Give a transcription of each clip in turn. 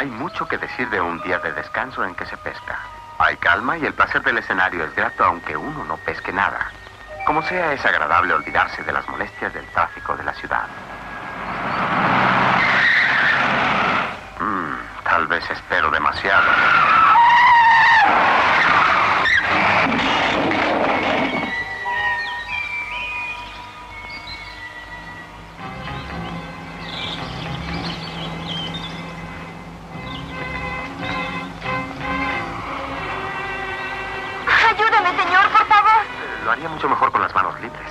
hay mucho que decir de un día de descanso en que se pesca. Hay calma y el placer del escenario es grato aunque uno no pesque nada. Como sea, es agradable olvidarse de las molestias del tráfico de la ciudad. Tal vez espero demasiado. Ayúdame, señor, por favor. Lo haría mucho mejor con las manos libres.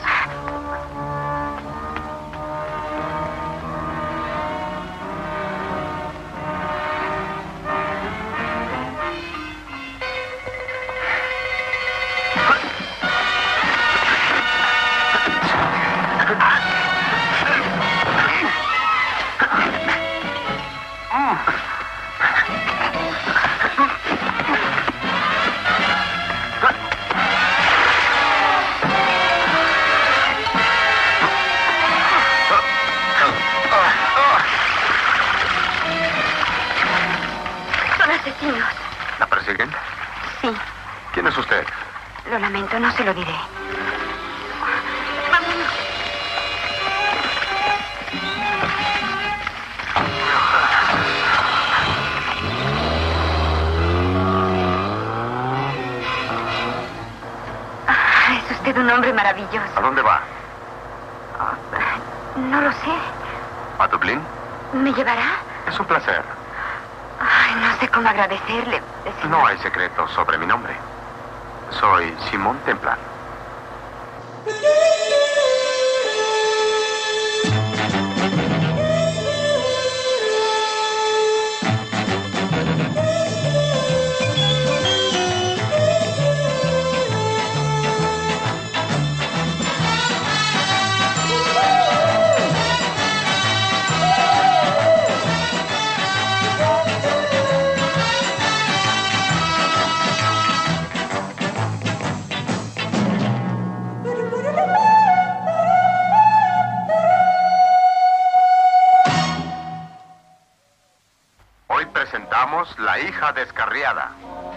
¿La persiguen? Sí. ¿Quién es usted? Lo lamento, no se lo diré. Es usted un hombre maravilloso. ¿A dónde va? No lo sé. ¿A Dublín? ¿Me llevará? Es un placer. Ay, no sé cómo agradecerle, señor. No hay secretos sobre mi nombre. Soy Simón Templar. Hoy presentamos La hija descarriada.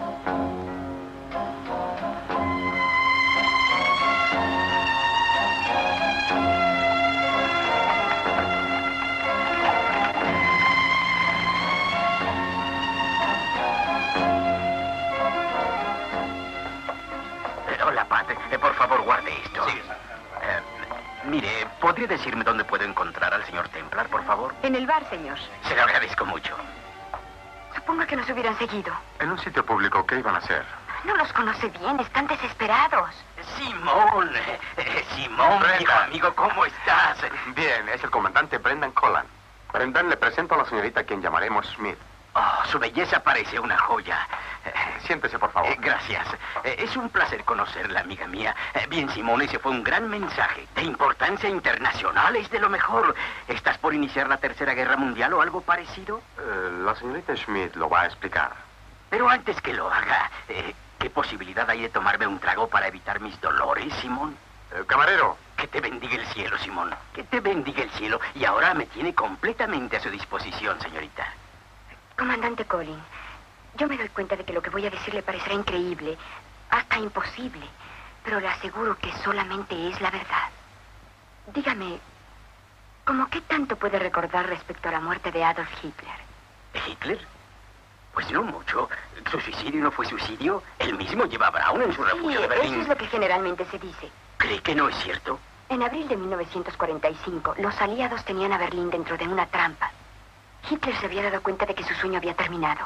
Hola, Pat. Por favor, guarde esto. Sí. Mire, ¿podría decirme dónde puedo encontrar al señor Templar, por favor? En el bar, señor. Se lo agradezco mucho. Supongo que nos hubieran seguido. En un sitio público, ¿qué iban a hacer? No los conoce bien, están desesperados. Simón, Simón, viejo amigo, ¿cómo estás? Bien, es el comandante Brendan Collan. Brendan, le presento a la señorita a quien llamaremos Smith. Oh, su belleza parece una joya. Siéntese, por favor. Gracias. Es un placer conocerla, amiga mía. Bien, Simón, ese fue un gran mensaje. De importancia internacional, es de lo mejor. ¿Estás por iniciar la Tercera Guerra Mundial o algo parecido? La señorita Smith lo va a explicar. Pero antes que lo haga, ¿qué posibilidad hay de tomarme un trago para evitar mis dolores, Simón? Camarero. Que te bendiga el cielo, Simón. Que te bendiga el cielo. Y ahora me tiene completamente a su disposición, señorita. Comandante Collin, yo me doy cuenta de que lo que voy a decir le parecerá increíble, hasta imposible, pero le aseguro que solamente es la verdad. Dígame, ¿cómo qué tanto puede recordar respecto a la muerte de Adolf Hitler? ¿Hitler? Pues no mucho. ¿Su suicidio no fue suicidio? Él mismo lleva a Braun en su refugio de Berlín. Eso es lo que generalmente se dice. ¿Cree que no es cierto? En abril de 1945, los aliados tenían a Berlín dentro de una trampa. Hitler se había dado cuenta de que su sueño había terminado.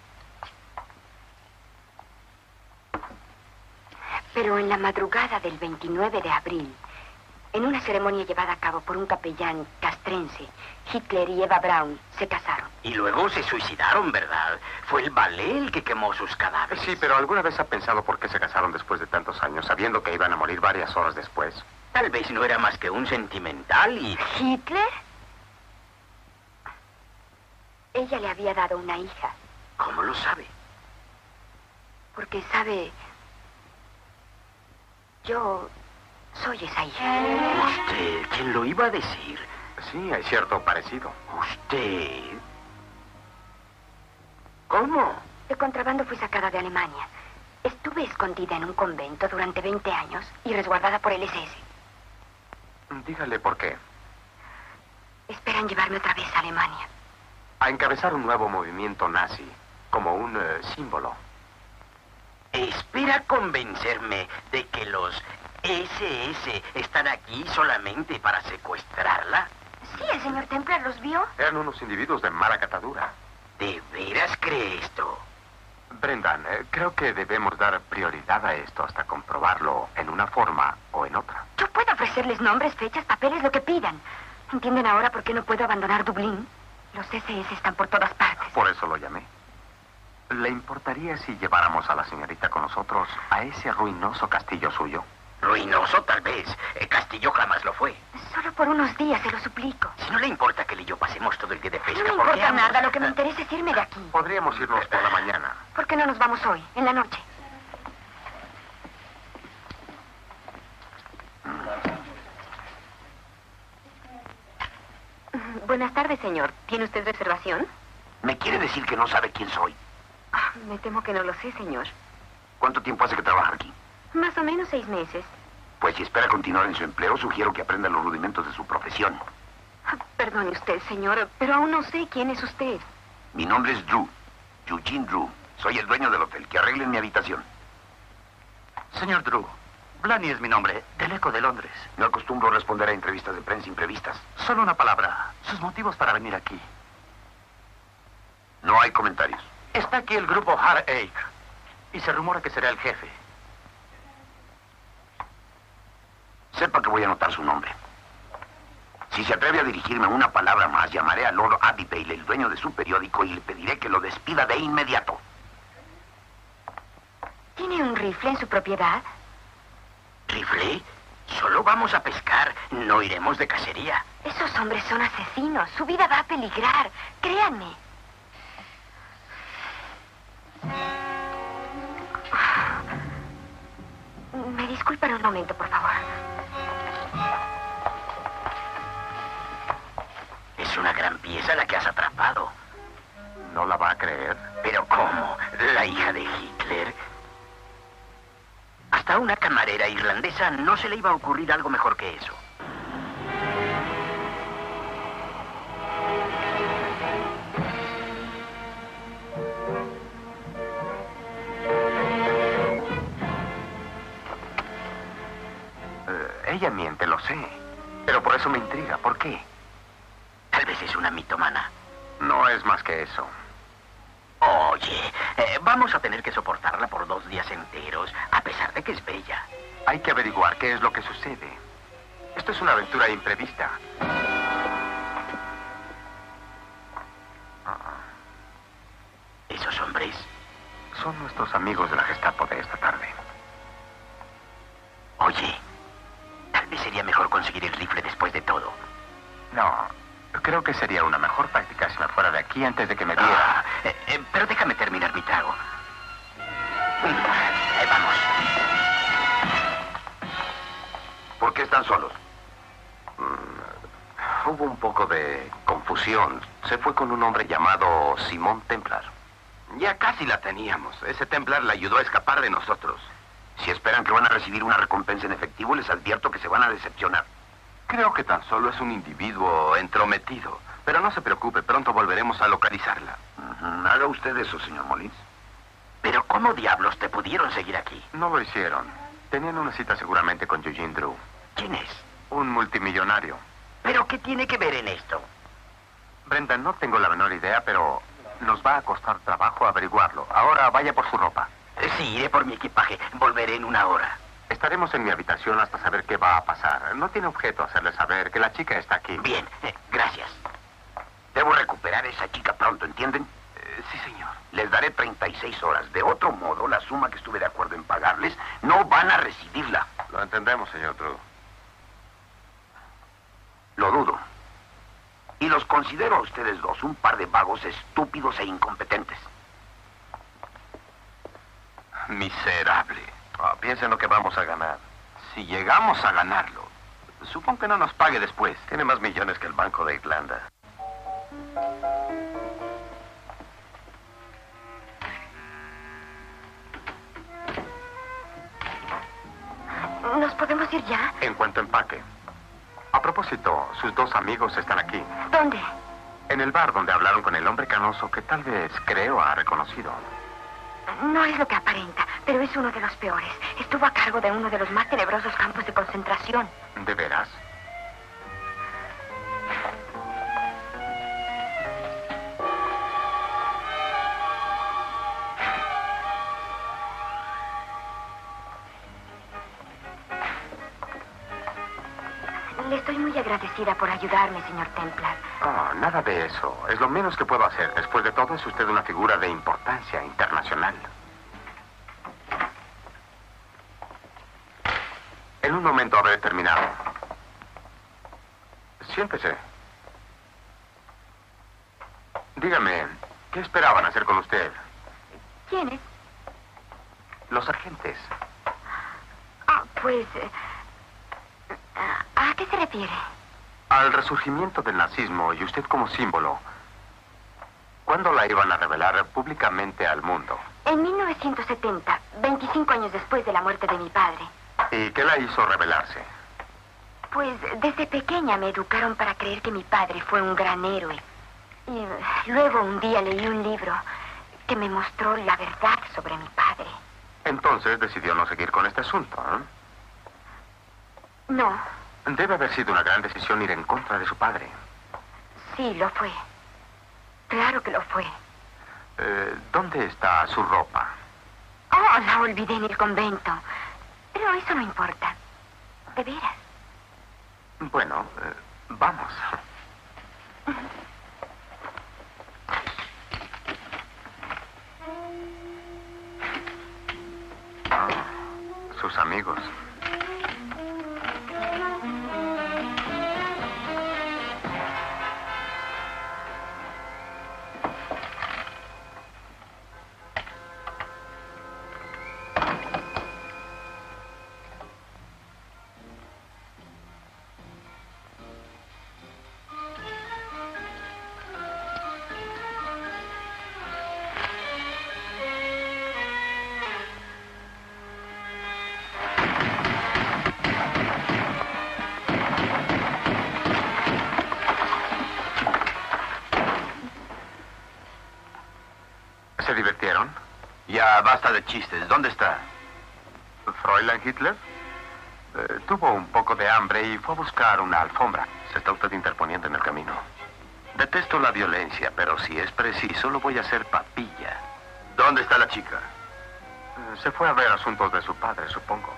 Pero en la madrugada del 29 de abril, en una ceremonia llevada a cabo por un capellán castrense, Hitler y Eva Braun se casaron. Y luego se suicidaron, ¿verdad? Fue el ballet el que quemó sus cadáveres. Sí, pero ¿alguna vez ha pensado por qué se casaron después de tantos años, sabiendo que iban a morir varias horas después? Tal vez no era más que un sentimental y... ¿Hitler? Ella le había dado una hija. ¿Cómo lo sabe? Porque sabe... Yo soy esa hija. ¿Usted? ¿Quién lo iba a decir? Sí, hay cierto parecido. ¿Usted? ¿Cómo? De contrabando fui sacada de Alemania. Estuve escondida en un convento durante 20 años y resguardada por el SS. Dígale por qué. Esperan llevarme otra vez a Alemania. A encabezar un nuevo movimiento nazi, como un símbolo. ¿Espera convencerme de que los SS están aquí solamente para secuestrarla? Sí, el señor Templar los vio. Eran unos individuos de mala catadura. ¿De veras cree esto? Brendan, creo que debemos dar prioridad a esto hasta comprobarlo en una forma o en otra. Yo puedo ofrecerles nombres, fechas, papeles, lo que pidan. ¿Entienden ahora por qué no puedo abandonar Dublín? Los SS están por todas partes. Por eso lo llamé. ¿Le importaría si lleváramos a la señorita con nosotros a ese ruinoso castillo suyo? Ruinoso, tal vez. Castillo jamás lo fue. Solo por unos días, se lo suplico. Si no le importa que él y yo pasemos todo el día de pesca, No me ¿por qué importa ambos? nada, lo que me interesa es irme de aquí. Podríamos irnos por la mañana. ¿Por qué no nos vamos hoy, en la noche? Buenas tardes, señor. ¿Tiene usted reservación? ¿Me quiere decir que no sabe quién soy? Me temo que no lo sé, señor. ¿Cuánto tiempo hace que trabaja aquí? Más o menos 6 meses. Pues si espera continuar en su empleo, sugiero que aprenda los rudimentos de su profesión. Perdone usted, señor, pero aún no sé quién es usted. Mi nombre es Drew. Eugene Drew. Soy el dueño del hotel. Que arreglen mi habitación. Señor Drew, Blaney es mi nombre, del Eco de Londres. No acostumbro responder a entrevistas de prensa imprevistas. Solo una palabra. Sus motivos para venir aquí. No hay comentarios. Está aquí el grupo Heartache. Y se rumora que será el jefe. Sepa que voy a anotar su nombre. Si se atreve a dirigirme una palabra más, llamaré a Lord Abbeville, el dueño de su periódico, y le pediré que lo despida de inmediato. ¿Tiene un rifle en su propiedad? ¿Rifle? Solo vamos a pescar, no iremos de cacería. Esos hombres son asesinos. Su vida va a peligrar. Créanme. Me disculpan un momento, por favor. Es una gran pieza la que has atrapado. ¿No la va a creer? ¿Pero cómo? ¿La hija de Hitler? Hasta a una camarera irlandesa no se le iba a ocurrir algo mejor que eso. Ella miente, lo sé. Pero por eso me intriga. ¿Por qué? Tal vez es una mitomana. No es más que eso. Oye, vamos a tener que soportarla por 2 días enteros, a pesar de que es bella. Hay que averiguar qué es lo que sucede. Esto es una aventura imprevista. ¿Esos hombres? Son nuestros amigos de la Gestapo de esta tarde. Oye, tal vez sería mejor conseguir el rifle después de todo. No, creo que sería una mejor práctica si me fuera de aquí antes de que me viera. Pero déjame terminar mi trago. Vamos. ¿Por qué están solos? Hubo un poco de confusión. Se fue con un hombre llamado Simón Templar. Ya casi la teníamos. Ese Templar la ayudó a escapar de nosotros. Si esperan que van a recibir una recompensa en efectivo, les advierto que se van a decepcionar. Creo que tan solo es un individuo entrometido. Pero no se preocupe, pronto volveremos a localizarla. Haga usted eso, señor Mullins. ¿Pero cómo diablos te pudieron seguir aquí? No lo hicieron. Tenían una cita seguramente con Eugene Drew. ¿Quién es? Un multimillonario. ¿Pero qué tiene que ver en esto? Brenda, no tengo la menor idea, pero nos va a costar trabajo averiguarlo. Ahora vaya por su ropa. Sí, iré por mi equipaje. Volveré en 1 hora. Estaremos en mi habitación hasta saber qué va a pasar. No tiene objeto hacerle saber que la chica está aquí. Bien, gracias. Debo recuperar a esa chica pronto, ¿entienden? Sí, señor. Les daré 36 horas. De otro modo, la suma que estuve de acuerdo en pagarles, no van a recibirla. Lo entendemos, señor Drew. Lo dudo. Y los considero a ustedes dos un par de vagos estúpidos e incompetentes. Miserable. Piensen lo que vamos a ganar. Si llegamos a ganarlo, supongo que no nos pague después. Tiene más millones que el Banco de Irlanda. ¿Podemos ir ya? En cuanto empaque. A propósito, sus dos amigos están aquí. ¿Dónde? En el bar donde hablaron con el hombre canoso que tal vez, creo, ha reconocido. No es lo que aparenta, pero es uno de los peores. Estuvo a cargo de uno de los más tenebrosos campos de concentración. ¿De veras? Le estoy muy agradecida por ayudarme, señor Templar. Oh, nada de eso. Es lo menos que puedo hacer. Después de todo, es usted una figura de importancia internacional. En un momento habré terminado. Siéntese. Dígame, ¿qué esperaban hacer con usted? ¿Quiénes? Los agentes. Ah, pues... ¿A qué se refiere? Al resurgimiento del nazismo y usted como símbolo. ¿Cuándo la iban a revelar públicamente al mundo? En 1970, 25 años después de la muerte de mi padre. ¿Y qué la hizo revelarse? Pues desde pequeña me educaron para creer que mi padre fue un gran héroe. Y luego un día leí un libro que me mostró la verdad sobre mi padre. Entonces decidió no seguir con este asunto, ¿eh? No, Debe haber sido una gran decisión ir en contra de su padre. sí, lo fue. Claro que lo fue. ¿Dónde está su ropa? Oh, la olvidé en el convento. Pero eso no importa. De veras. Bueno, vamos. Ah, sus amigos. ¿Se divirtieron? Ya, basta de chistes. ¿Dónde está? ¿Fräulein Hitler? Tuvo un poco de hambre y fue a buscar una alfombra. Se está usted interponiendo en el camino. Detesto la violencia, pero si es preciso, lo voy a hacer papilla. ¿Dónde está la chica? Se fue a ver asuntos de su padre, supongo.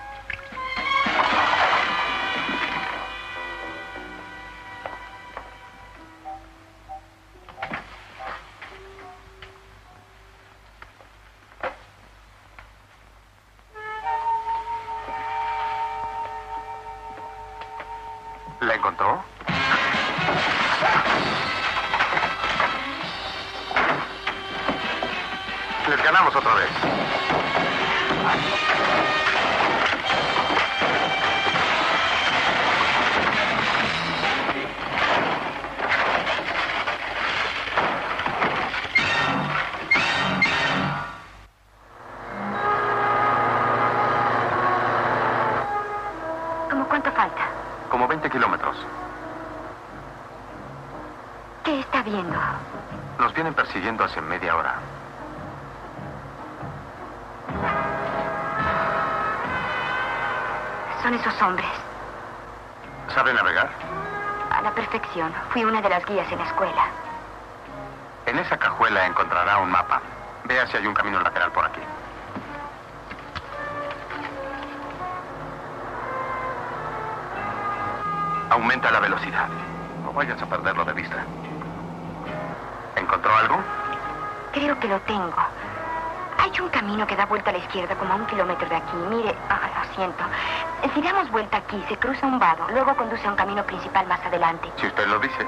¿La encontró? Les ganamos otra vez. ¿Cómo cuánto falta? Como 20 kilómetros. ¿Qué está viendo? Nos vienen persiguiendo hace media hora. Son esos hombres. ¿Sabe navegar? A la perfección. Fui una de las guías en la escuela. En esa cajuela encontrará un mapa. Vea si hay un camino lateral por aquí. Aumenta la velocidad. No vayas a perderlo de vista. ¿Encontró algo? Creo que lo tengo. Hay un camino que da vuelta a la izquierda como a 1 kilómetro de aquí. Mire, lo siento. Si damos vuelta aquí, se cruza un vado. Luego conduce a un camino principal más adelante. Si usted lo dice.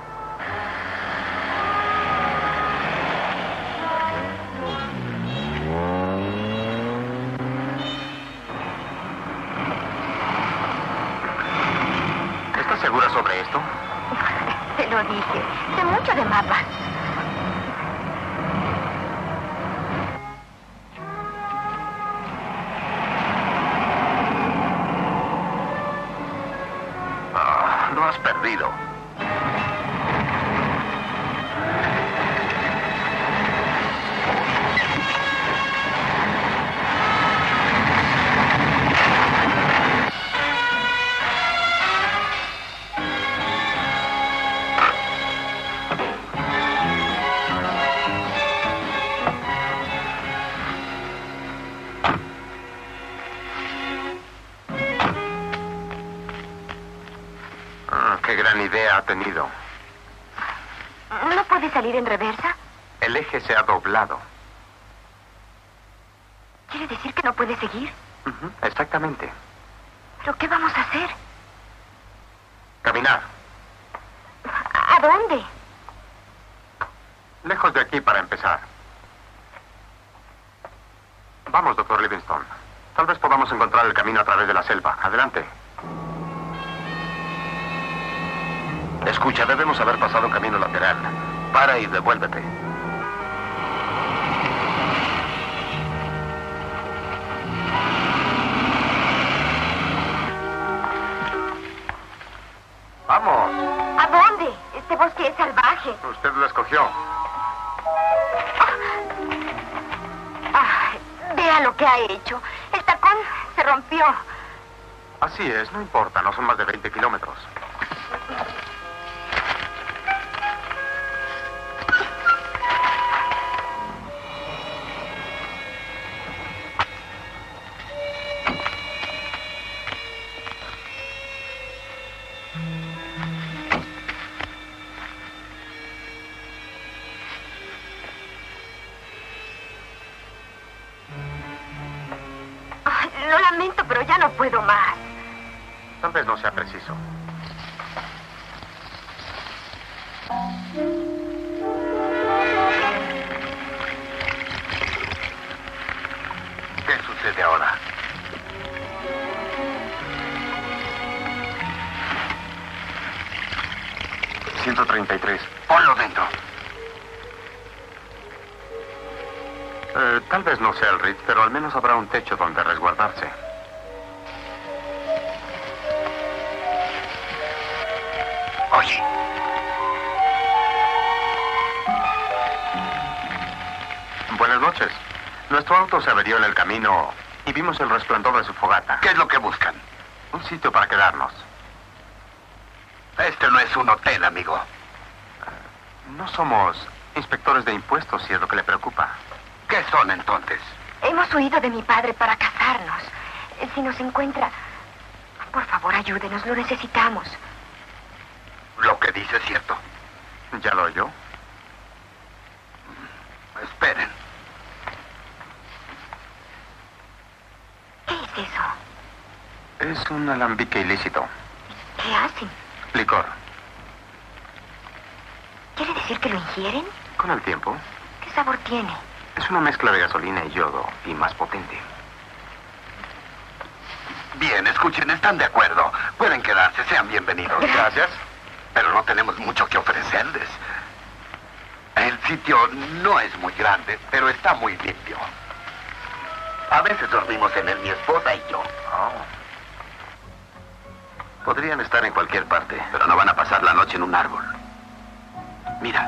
¿Está segura sobre esto? Se lo dije. Sé mucho de mapas. Estás perdido. Qué gran idea ha tenido. ¿No puede salir en reversa? El eje se ha doblado. ¿Quiere decir que no puede seguir? Exactamente. ¿Pero qué vamos a hacer? Caminar. ¿A dónde? Lejos de aquí para empezar. Vamos, doctor Livingstone. Tal vez podamos encontrar el camino a través de la selva. Adelante. Escucha, debemos haber pasado un camino lateral. Para y devuélvete. ¡Vamos! ¿A dónde? Este bosque es salvaje. Usted lo escogió. Vea lo que ha hecho. El tacón se rompió. Así es, no importa. No son más de 20 kilómetros. Lo lamento, pero ya no puedo más. Tal vez no sea preciso. ¿Qué sucede ahora? ...133. Ponlo dentro. Tal vez no sea el Ritz, pero al menos habrá un techo donde resguardarse. Oye. Buenas noches. Nuestro auto se averió en el camino y vimos el resplandor de su fogata. ¿Qué es lo que buscan? Un sitio para quedarnos. Este no es un hotel, amigo. No somos inspectores de impuestos, si es lo que le preocupa. ¿Qué son entonces? Hemos huido de mi padre para casarnos. Si nos encuentra, por favor, ayúdenos, lo necesitamos. Lo que dice es cierto. ¿Ya lo oyó? Esperen. ¿Qué es eso? Es un alambique ilícito. ¿Qué hacen? Licor. ¿Quiere decir que lo ingieren? Con el tiempo. ¿Qué sabor tiene? Es una mezcla de gasolina y yodo, y más potente. Bien, escuchen, están de acuerdo. Pueden quedarse, sean bienvenidos. Gracias. Pero no tenemos mucho que ofrecerles. El sitio no es muy grande, pero está muy limpio. A veces dormimos en él, mi esposa y yo. Oh. Podrían estar en cualquier parte, pero no van a pasar la noche en un árbol. Mira.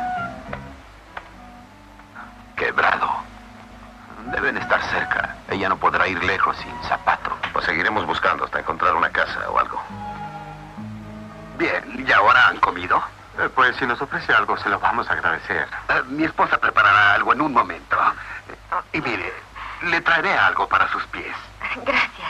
Quebrado. Deben estar cerca. Ella no podrá ir lejos sin zapato. Pues seguiremos buscando hasta encontrar una casa o algo. Bien, ¿y ahora han comido? Pues si nos ofrece algo, se lo vamos a agradecer. Mi esposa preparará algo en un momento. Y mire, le traeré algo para sus pies. Gracias.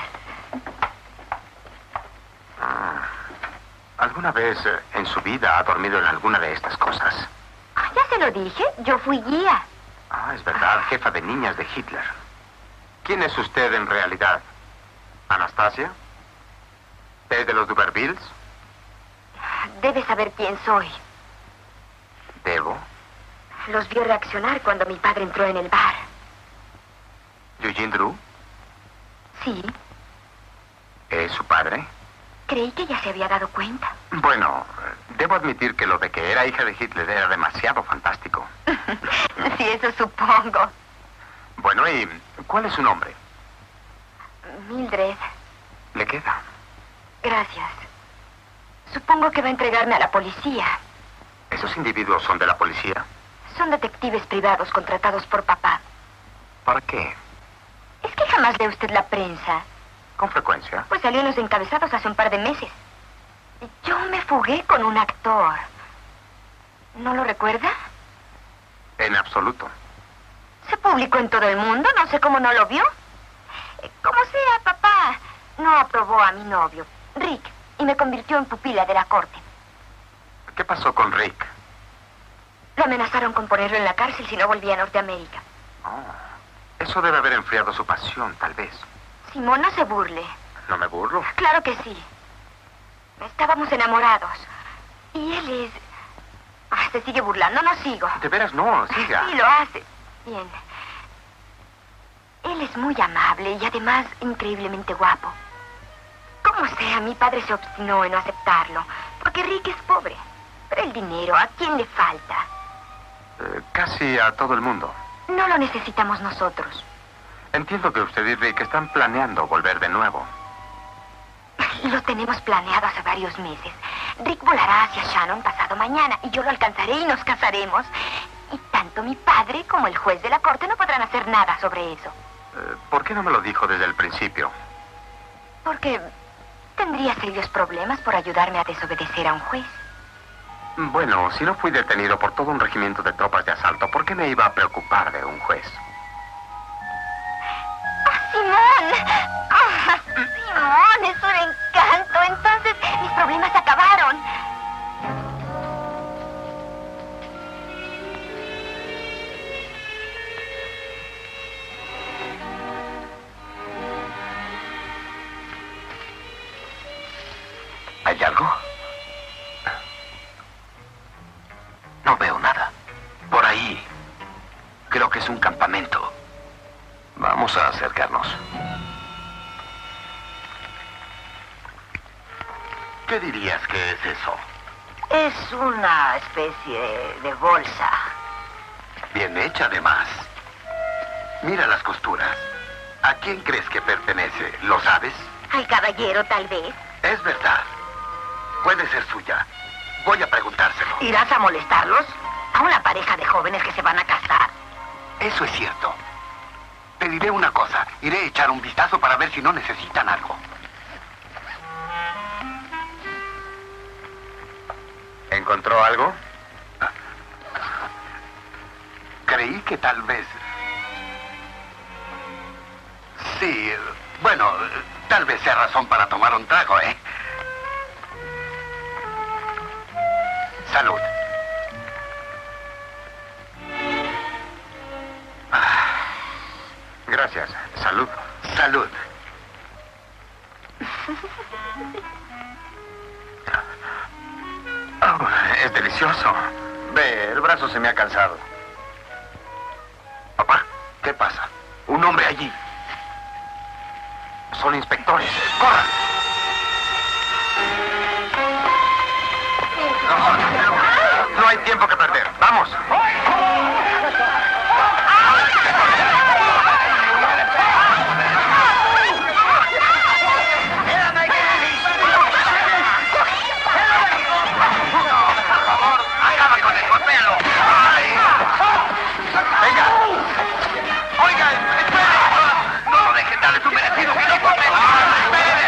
¿Alguna vez en su vida ha dormido en alguna de estas cosas? Ya se lo dije, yo fui guía. Es verdad, jefa de niñas de Hitler. ¿Quién es usted en realidad? ¿Anastasia? ¿Es de los Dubervilles? Debe saber quién soy. ¿Debo? Los vio reaccionar cuando mi padre entró en el bar. ¿Eugene Drew? Sí, ¿Es su padre? creí que ya se había dado cuenta. Bueno, debo admitir que lo de que era hija de Hitler era demasiado fantástico. Sí, eso supongo. Bueno, ¿y cuál es su nombre? Mildred, ¿Le queda? gracias. Supongo que va a entregarme a la policía. ¿Esos individuos son de la policía? Son detectives privados contratados por papá. ¿Para qué? ¿Es que jamás lee usted la prensa? Con frecuencia. Pues salió en los encabezados hace un par de meses. Yo me fugué con un actor. ¿No lo recuerda? En absoluto. Se publicó en todo el mundo, no sé cómo no lo vio. Como sea, papá no aprobó a mi novio, Rick, y me convirtió en pupila de la corte. ¿Qué pasó con Rick? Lo amenazaron con ponerlo en la cárcel si no volvía a Norteamérica. Eso debe haber enfriado su pasión, tal vez. Simón, no se burle. ¿No me burlo? Claro que sí. Estábamos enamorados. Y él es... se sigue burlando, no sigo. De veras no, siga. Sí, lo hace. Bien. Él es muy amable y además increíblemente guapo. Como sea, mi padre se obstinó en no aceptarlo, porque Rick es pobre. Pero el dinero, ¿a quién le falta? Casi a todo el mundo. No lo necesitamos nosotros. Entiendo que usted y Rick están planeando volver de nuevo. Lo tenemos planeado hace varios meses. Rick volará hacia Shannon pasado mañana y yo lo alcanzaré y nos casaremos. Y tanto mi padre como el juez de la corte no podrán hacer nada sobre eso. ¿Por qué no me lo dijo desde el principio? Porque tendría serios problemas por ayudarme a desobedecer a un juez. Bueno, si no fui detenido por todo un regimiento de tropas de asalto, ¿por qué me iba a preocupar de un juez? ¡Simón! Simón, es un encanto. Entonces, mis problemas acabaron. ¿Hay algo? No veo nada. Por ahí. Creo que es un campamento. Vamos a acercarnos. ¿Qué dirías que es eso? Es una especie de bolsa. Bien hecha, además. Mira las costuras. ¿A quién crees que pertenece? ¿Lo sabes? Al caballero, tal vez. Es verdad. Puede ser suya. Voy a preguntárselo. ¿Irás a molestarlos? A una pareja de jóvenes que se van a casar. Eso es cierto. Te diré una cosa. Iré a echar un vistazo para ver si no necesitan algo. ¿Encontró algo? Creí que tal vez... Sí, bueno, tal vez sea razón para tomar un trago, ¿eh? Salud. Gracias. Salud. Salud. Oh, es delicioso. Ve, el brazo se me ha cansado. Papá, ¿qué pasa? Un hombre allí. Son inspectores. ¡Corran! No hay tiempo que perder. ¡Vamos! ¡Acaba con él! ¡Golpéalo! ¡Venga! ¡Oiga! ¡Espere! ¡No lo dejen darle su merecido! ¡Que no golpeen! ¡Espere!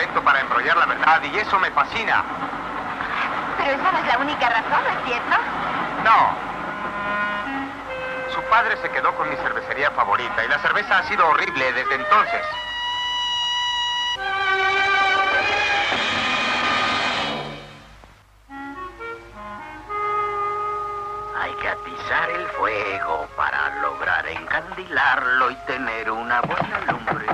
correcto para embrollar la verdad y eso me fascina. Pero esa no es la única razón, ¿no es cierto? No. Su padre se quedó con mi cervecería favorita y la cerveza ha sido horrible desde entonces. Hay que atizar el fuego para lograr encandilarlo y tener una buena lumbre.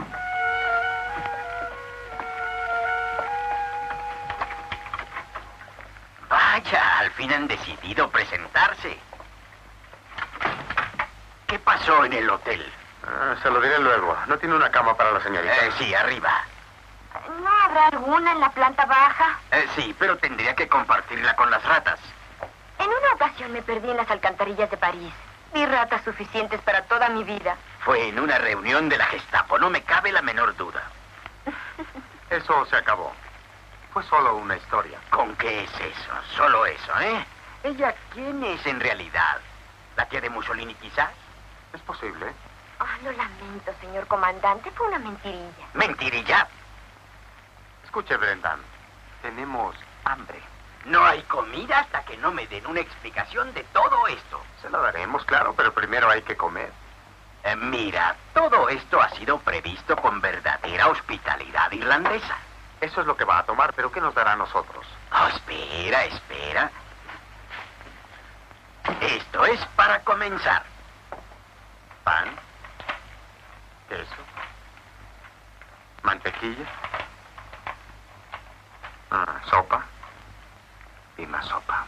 Vaya, al fin han decidido presentarse. ¿Qué pasó en el hotel? Se lo diré luego. ¿No tiene una cama para la señorita? Sí, arriba. ¿No habrá alguna en la planta baja? Sí, pero tendría que compartirla con las ratas. En una ocasión me perdí en las alcantarillas de París. Vi ratas suficientes para toda mi vida. Fue en una reunión de la Gestapo, no me cabe la menor duda. Eso se acabó. Fue solo una historia. ¿Con qué es eso? Solo eso, ¿eh? ¿Ella quién es en realidad? ¿La tía de Mussolini quizás? Es posible. Lo lamento, señor comandante. Fue una mentirilla. ¿Mentirilla? Escuche, Brendan. Tenemos hambre. No hay comida hasta que no me den una explicación de todo esto. Se la daremos, claro, pero primero hay que comer. Mira, todo esto ha sido previsto con verdadera hospitalidad irlandesa. Eso es lo que va a tomar, pero ¿qué nos dará a nosotros? Oh, espera, espera. Esto es para comenzar. Pan, queso, mantequilla, sopa y más sopa.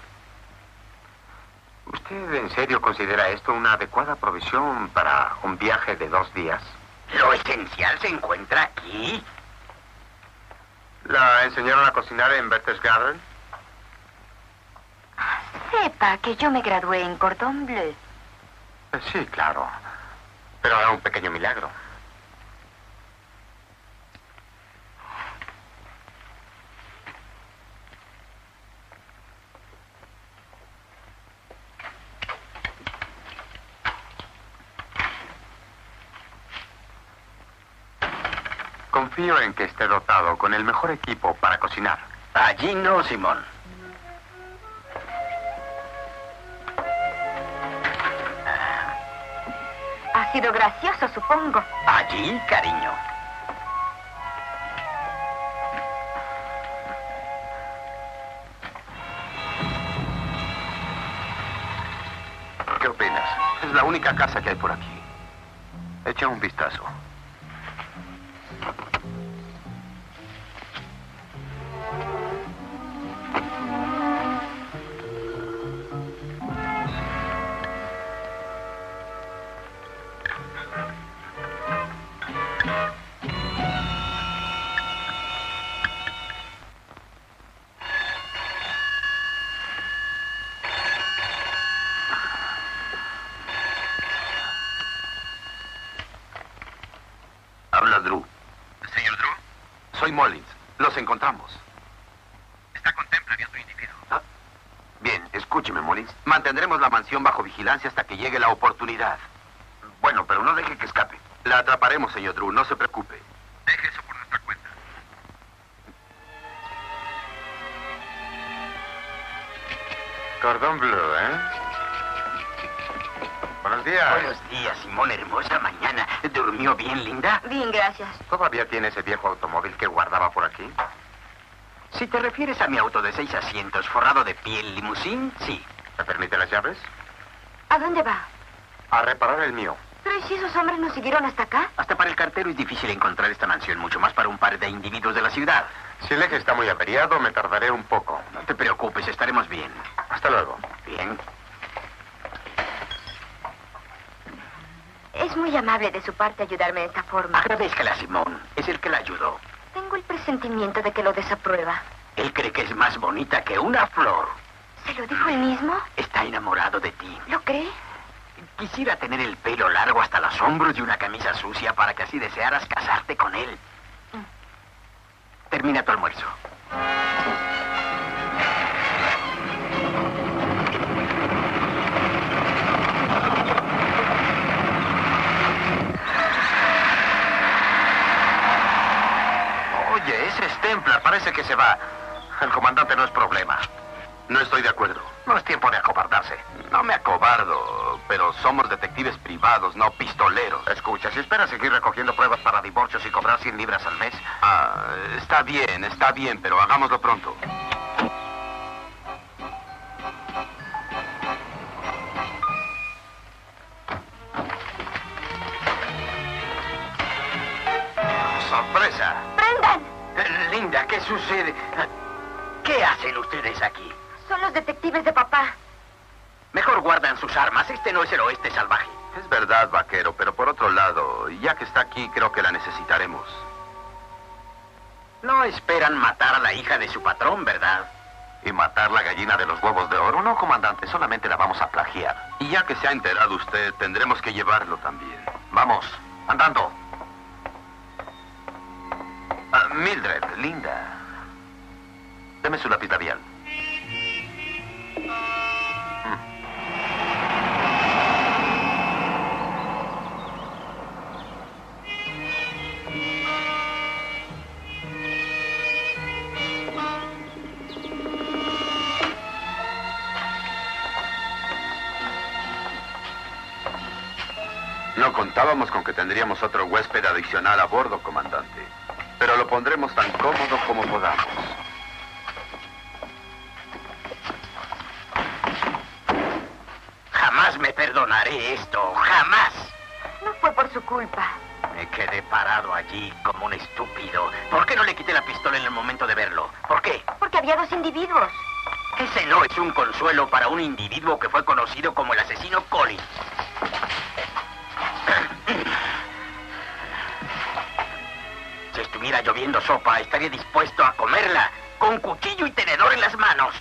¿Usted en serio considera esto una adecuada provisión para un viaje de 2 días? ¿Lo esencial se encuentra aquí? ¿La enseñaron a cocinar en Berchtesgaden? Sepa que yo me gradué en Cordon Bleu. Sí, claro. Pero era un pequeño milagro. Confío en que esté dotado con el mejor equipo para cocinar. Allí no, Simón. Ha sido gracioso, supongo. Allí, cariño. ¿Qué opinas? Es la única casa que hay por aquí. Echa un vistazo. Habla Drew. Señor Drew, Soy Mullins. Los encontramos. está con Temple viendo individuo. Bien, escúcheme, Mullins. Mantendremos la mansión bajo vigilancia hasta que llegue la oportunidad. Bueno, pero no deje que escape. La atraparemos, señor Drew. No se preocupe. Deje eso por nuestra cuenta. Cordon Bleu, ¿eh? Buenos días. Buenos días, Simón. Hermosa mañana. ¿Durmió bien, linda? Bien, gracias. ¿Todavía tiene ese viejo automóvil que guardaba por aquí? Si te refieres a mi auto de 6 asientos forrado de piel limusín, sí. ¿Me permite las llaves? ¿A dónde va? A reparar el mío. Pero ¿y si esos hombres nos siguieron hasta acá? Hasta para el cartero es difícil encontrar esta mansión, mucho más para un par de individuos de la ciudad. Si el eje está muy averiado, me tardaré un poco. No te preocupes, estaremos bien. Hasta luego. Bien. Es muy amable de su parte ayudarme de esta forma. Agradezcala a Simón. Es el que la ayudó. Tengo el presentimiento de que lo desaprueba. Él cree que es más bonita que una flor. ¿Se lo dijo él mismo? Está enamorado de ti. ¿Lo cree? Quisiera tener el pelo largo hasta los hombros y una camisa sucia para que así desearas casarte con él. Termina tu almuerzo. Oye, ese es Temple. que se va. El comandante no es problema. No estoy de acuerdo. No es tiempo de acobardarse. No me acobardo, pero somos detectives privados, no pistoleros. Escucha, si esperas seguir recogiendo pruebas para divorcios y cobrar 100 libras al mes... Está bien, pero hagámoslo pronto. ¡Sorpresa! ¡Brendan! Linda, ¿qué sucede? ¿Qué hacen ustedes aquí? Son los detectives de papá. Mejor guardan sus armas. Este no es el oeste salvaje. Es verdad, vaquero, pero por otro lado, ya que está aquí, creo que la necesitaremos. No esperan matar a la hija de su patrón, ¿verdad? ¿Y matar la gallina de los huevos de oro? No, comandante, solamente la vamos a plagiar. Y ya que se ha enterado usted, tendremos que llevarlo también. Vamos, andando. Mildred, linda. Deme su lápiz labial. No contábamos con que tendríamos otro huésped adicional a bordo, comandante. Pero lo pondremos tan cómodo como podamos. Jamás me perdonaré esto, jamás. No fue por su culpa. Me quedé parado allí como un estúpido. ¿Por qué no le quité la pistola en el momento de verlo? ¿Por qué? Porque había dos individuos. Ese no es un consuelo para un individuo que fue conocido como el asesino Colin. Si estuviera lloviendo sopa, estaría dispuesto a comerla con cuchillo y tenedor en las manos.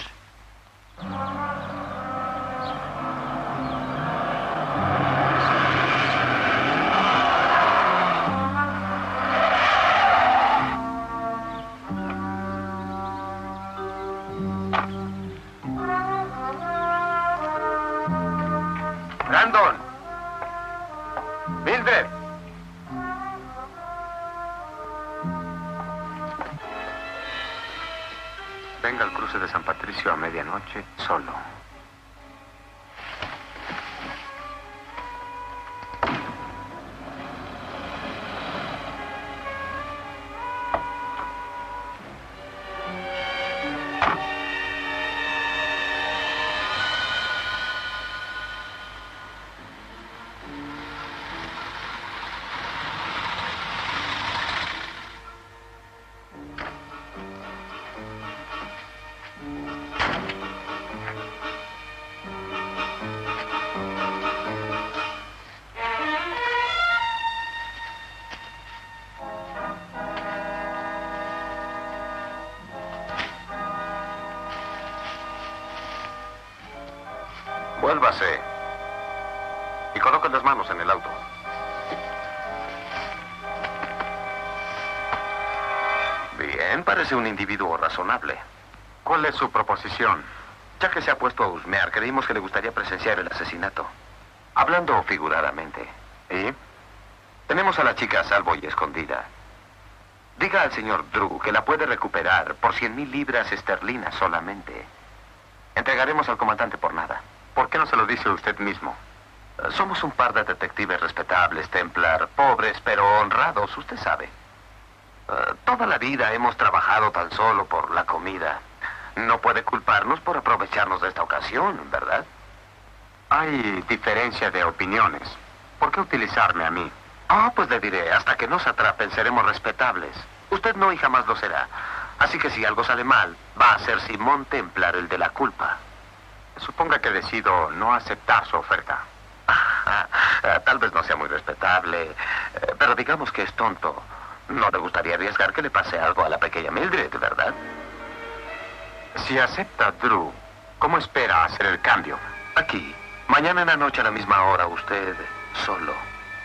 Brandon. Mildred. Venga al cruce de San Patricio a medianoche solo. Vuélvase. Y coloque las manos en el auto. Bien, parece un individuo razonable. ¿Cuál es su proposición? Ya que se ha puesto a husmear, creímos que le gustaría presenciar el asesinato. Hablando figuradamente. ¿Y? Tenemos a la chica a salvo y escondida. Diga al señor Drew que la puede recuperar por 100,000 libras esterlinas solamente. Entregaremos al comandante por nada. ¿Por qué no se lo dice usted mismo? Somos un par de detectives respetables, Templar, pobres pero honrados, usted sabe. Toda la vida hemos trabajado tan solo por la comida. No puede culparnos por aprovecharnos de esta ocasión, ¿verdad? Hay diferencia de opiniones. ¿Por qué utilizarme a mí? Pues le diré, hasta que nos atrapen seremos respetables. Usted no y jamás lo será. Así que si algo sale mal, va a ser Simón Templar el de la culpa. Suponga que decido no aceptar su oferta. Tal vez no sea muy respetable, pero digamos que es tonto. No le gustaría arriesgar que le pase algo a la pequeña Mildred, ¿verdad? Si acepta Drew, ¿cómo espera hacer el cambio? Aquí, mañana en la noche a la misma hora, usted solo.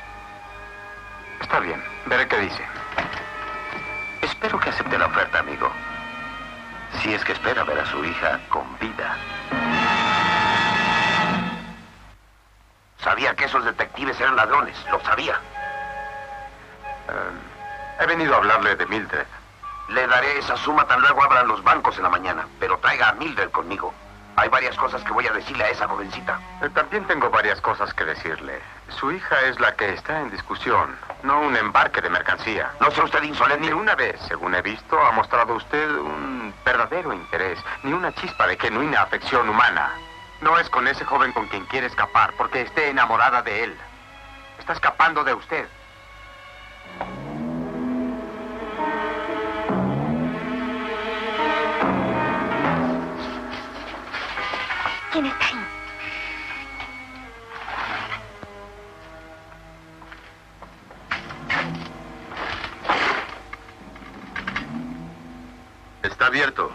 Está bien, veré qué dice. Espero que acepte la oferta, amigo. Si es que espera ver a su hija con vida. Sabía que esos detectives eran ladrones, lo sabía. He venido a hablarle de Mildred. Le daré esa suma tan luego abran los bancos en la mañana, pero traiga a Mildred conmigo. Hay varias cosas que voy a decirle a esa jovencita. También tengo varias cosas que decirle. Su hija es la que está en discusión, no un embarque de mercancía. No sea usted insolente. Ni una vez, según he visto, ha mostrado usted un verdadero interés, ni una chispa de genuina afección humana. No es con ese joven con quien quiere escapar, porque esté enamorada de él. Está escapando de usted. ¿Quién está ahí? Está abierto.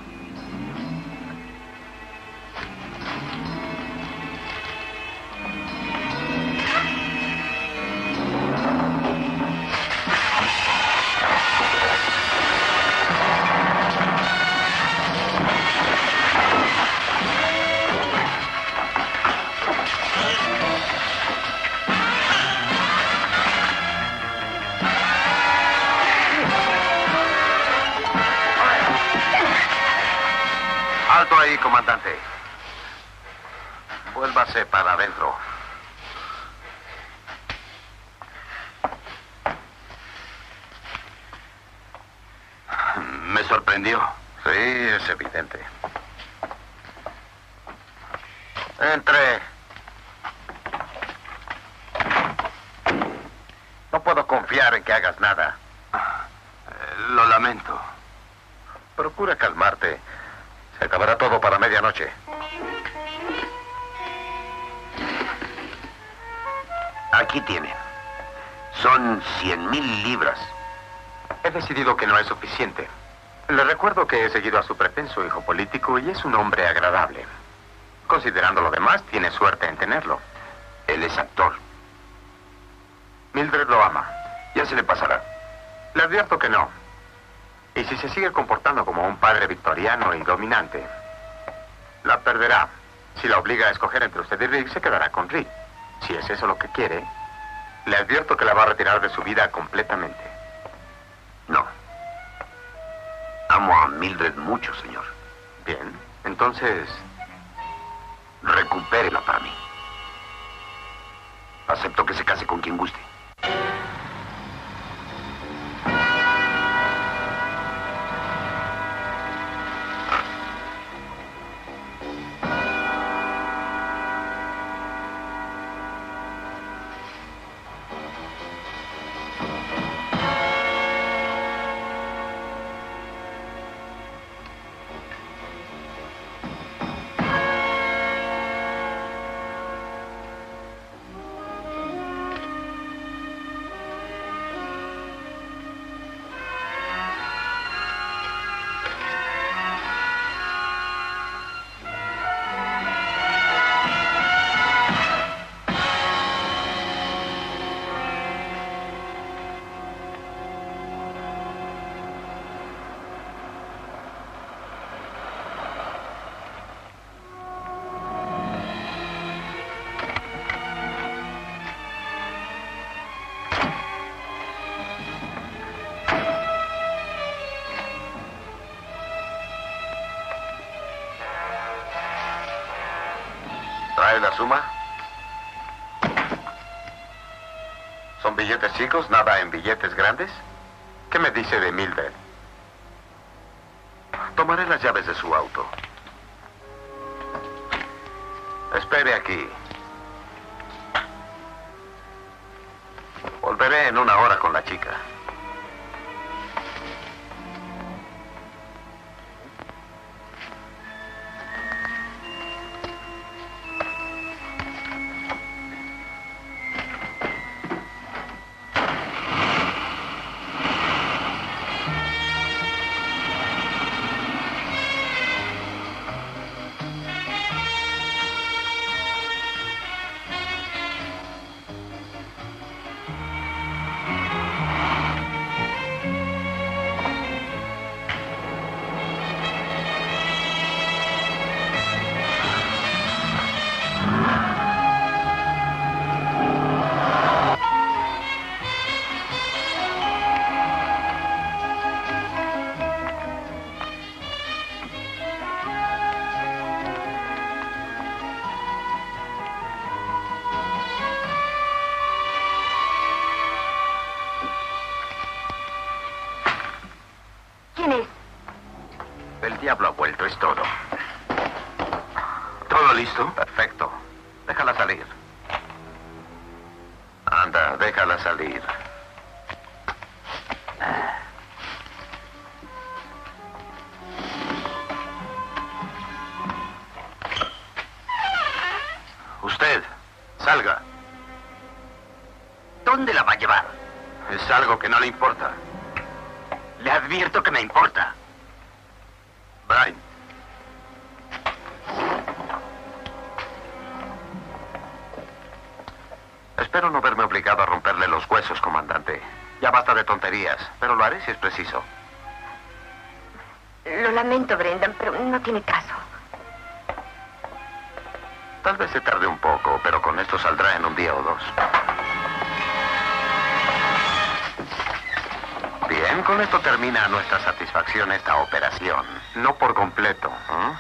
Alto ahí, comandante. Vuélvase para adentro. Me sorprendió. Sí, es evidente. Entre. No puedo confiar en que hagas nada. Lo lamento. Procura calmarte. Se acabará todo para medianoche. Aquí tiene. Son 100,000 libras. He decidido que no es suficiente. Le recuerdo que he seguido a su pretenso hijo político y es un hombre agradable. Considerando lo demás, tiene suerte en tenerlo. Él es actor. Mildred lo ama. Ya se le pasará. Le advierto que no. Y si se sigue comportando como un padre victoriano y dominante, la perderá. Si la obliga a escoger entre usted y Rick, se quedará con Rick. Si es eso lo que quiere, le advierto que la va a retirar de su vida completamente. No. Amo a Mildred mucho, señor. Bien, entonces... recupérela para mí. Acepto que se case con quien guste. ¿Trae la suma? ¿Son billetes chicos, nada en billetes grandes? ¿Qué me dice de Mildred? Tomaré las llaves de su auto. Espere aquí. Volveré en 1 hora con la chica. ¿Todo listo? Perfecto. Déjala salir. Anda, déjala salir. Usted, salga. ¿Dónde la va a llevar? Es algo que no le importa. Le advierto que me importa. Brian. Espero no verme obligado a romperle los huesos, comandante. Ya basta de tonterías, pero lo haré si es preciso. Lo lamento, Brendan, pero no tiene caso. Tal vez se tarde un poco, pero con esto saldrá en un día o dos. Bien, con esto termina a nuestra satisfacción esta operación. No por completo, ¿eh?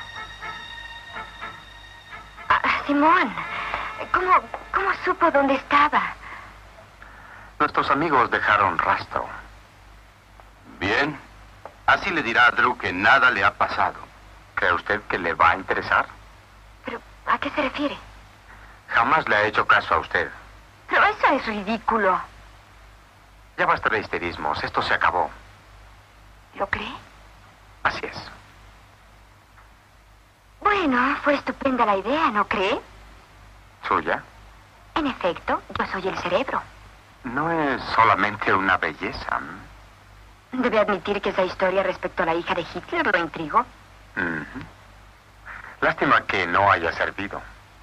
Simón, ¿cómo supo dónde estaba? Nuestros amigos dejaron rastro. Bien. Así le dirá a Drew que nada le ha pasado. ¿Cree usted que le va a interesar? ¿Pero a qué se refiere? Jamás le ha hecho caso a usted. Pero eso es ridículo. Ya basta de histerismos. Esto se acabó. ¿Lo cree? Así es. Bueno, fue estupenda la idea, ¿no cree? ¿Suya? En efecto, yo soy el cerebro. No es solamente una belleza. Debe admitir que esa historia respecto a la hija de Hitler lo intrigó. Ujú. Lástima que no haya servido.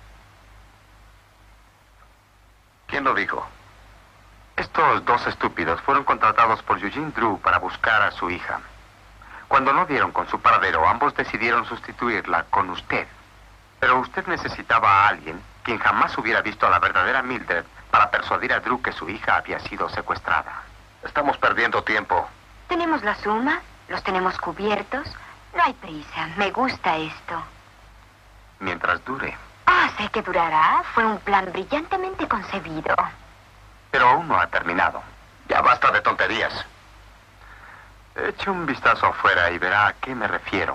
¿Quién lo dijo? Estos dos estúpidos fueron contratados por Eugene Drew para buscar a su hija. Cuando no dieron con su paradero, ambos decidieron sustituirla con usted. Pero usted necesitaba a alguien quien jamás hubiera visto a la verdadera Mildred para persuadir a Drew que su hija había sido secuestrada. Estamos perdiendo tiempo. Tenemos la suma, los tenemos cubiertos. No hay prisa, me gusta esto. Mientras dure. Sé que durará. Fue un plan brillantemente concebido. Pero aún no ha terminado. Ya basta de tonterías. Eche un vistazo afuera y verá a qué me refiero.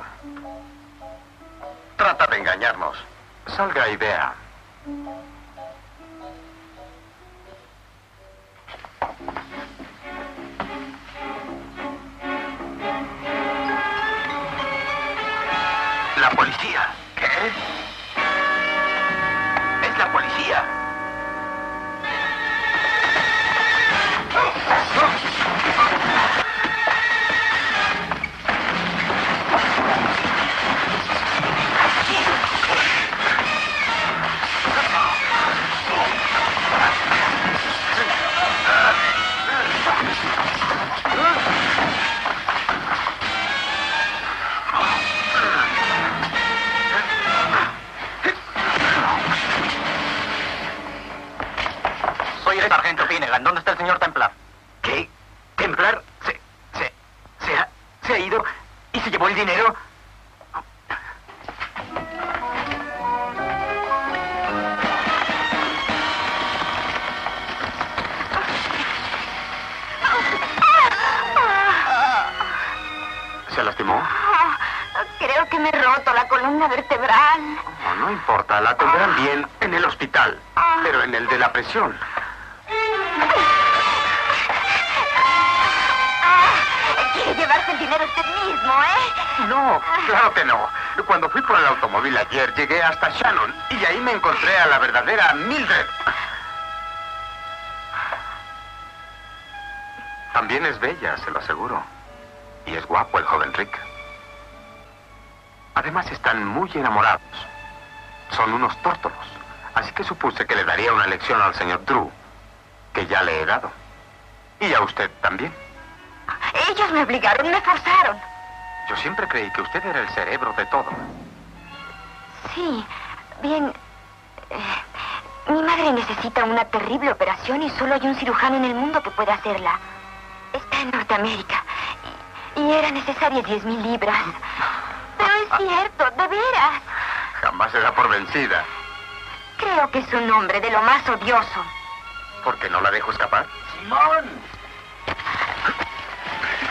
Trata de engañarnos. Salga y vea. La policía. ¿Qué? Es la policía. Soy el sargento Finnegan. ¿Dónde está el señor Templar? ¿Qué? ¿Templar? ¿Se ha ido y se llevó el dinero? ¿Se lastimó? Creo que me he roto la columna vertebral. No importa, la tendrán bien en el hospital. Pero en el de la presión. Quiere llevarse el dinero usted mismo, ¿eh? No, claro que no. Cuando fui por el automóvil ayer, llegué hasta Shannon y ahí me encontré a la verdadera Mildred. También es bella, se lo aseguro. Y es guapo el joven Rick. Además están muy enamorados. Son unos tórtolos. Así que supuse que le daría una lección al señor Drew, que ya le he dado. Y a usted también. Ellos me obligaron, me forzaron. Yo siempre creí que usted era el cerebro de todo. Sí, bien. Mi madre necesita una terrible operación y solo hay un cirujano en el mundo que puede hacerla. Está en Norteamérica y era necesaria 10,000 libras. Pero es cierto, de veras. Jamás se da por vencida. Creo que es un hombre de lo más odioso. ¿Por qué no la dejo escapar? ¡Simón!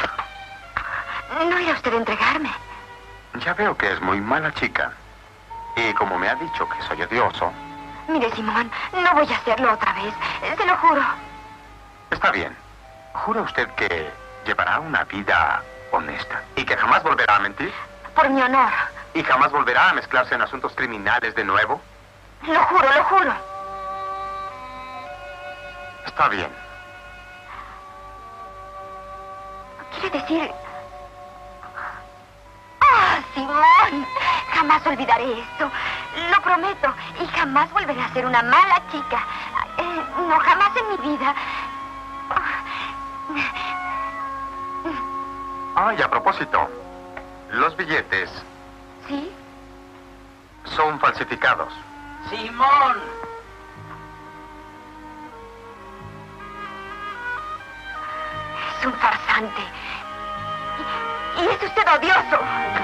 ¿No irá usted a entregarme? Ya veo que es muy mala chica. Y como me ha dicho que soy odioso... Mire, Simón, no voy a hacerlo otra vez. Se lo juro. Está bien. ¿Jura usted que llevará una vida honesta y que jamás volverá a mentir? Por mi honor. ¿Y jamás volverá a mezclarse en asuntos criminales de nuevo? Lo juro, lo juro. Está bien. ¿Quiere decir...? ¡Ah, Simón! Jamás olvidaré esto. Lo prometo. Y jamás volveré a ser una mala chica. No, jamás en mi vida. Ah, y a propósito, los billetes ¿Sí? son falsificados. ¡Simón! Es un farsante. Y es usted odioso.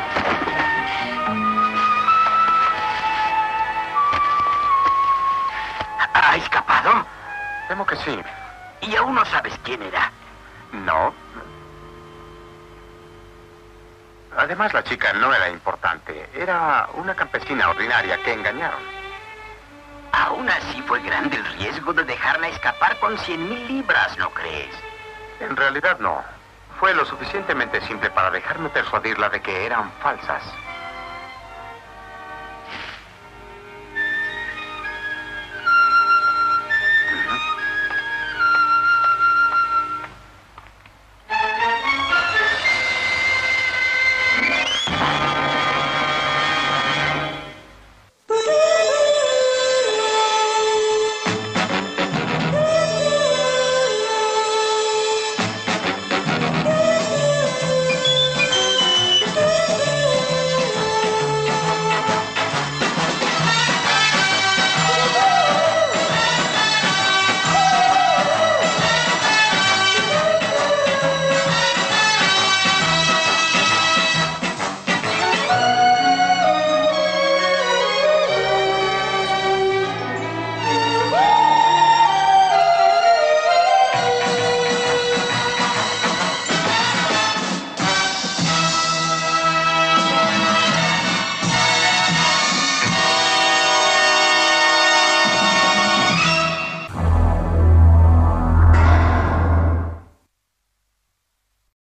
¿Ha escapado? Temo que sí. Y aún no sabes quién era. No. Además, la chica no era importante. Era una campesina ordinaria que engañaron. Aún así fue grande el riesgo de dejarla escapar con 100,000 libras, ¿no crees? En realidad no. Fue lo suficientemente simple para dejarme persuadirla de que eran falsas.